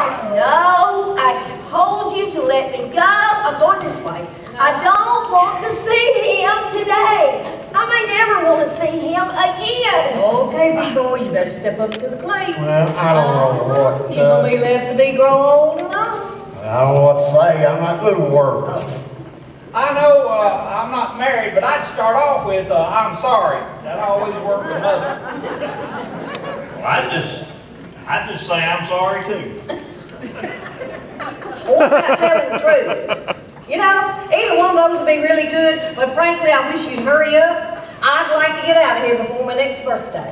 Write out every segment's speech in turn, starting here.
No, I told you to let me go. I'm going this way. I don't want to see him today. I may never want to see him again. Okay, big boy, you better step up to the plate. Well, I don't know what. You're gonna be left to be grow old alone. I don't know what to say. I'm not good with words. I know I'm not married, but I'd start off with I'm sorry. That always worked with mother. Well, I'd just say I'm sorry too. What about telling the truth? You know, either one of those would be really good, but frankly, I wish you'd hurry up. I'd like to get out of here before my next birthday.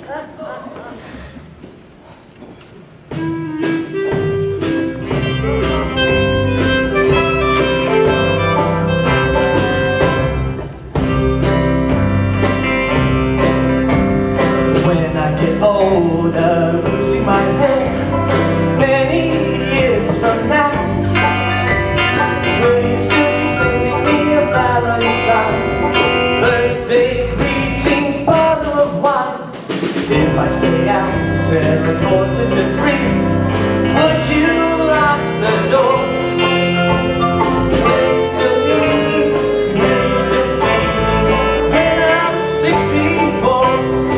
When I get older, losing my head, many years from now, will you still be sending me a Valentine? Birthday greetings, bottle of wine. If I stay out 7 quarters to 3, would you lock the door? Will you still need me? Will you still feel me when I'm 64?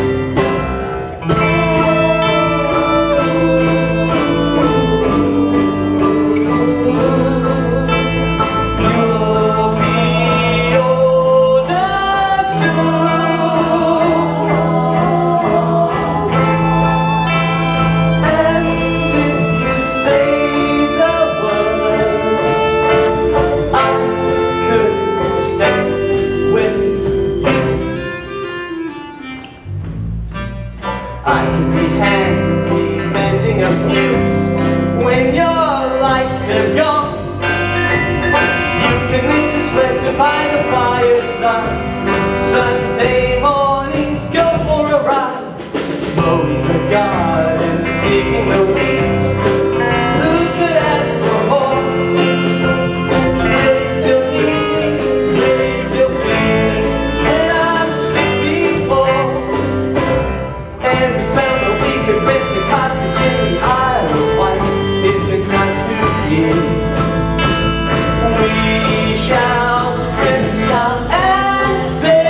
I can be handy mending a fuse when your lights have gone. You can knit a sweater by the fireside. Sunday mornings go for a ride, mowing the garden, digging the weeds. Who could ask for more? Will you still need me? Will you still feel me when I'm 64? Every summer we could rent a cottage in the Isle of Wight. If it's not too deep, we shall sprint and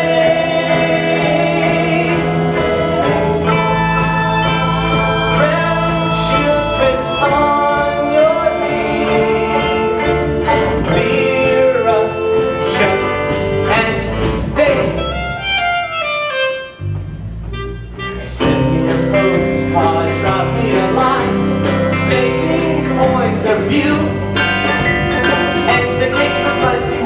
sing. Grandchildren on your knee, Vera, Chuck, and Dave. Send me a postcard, drop me a line, stating points of view, and a cake for slicing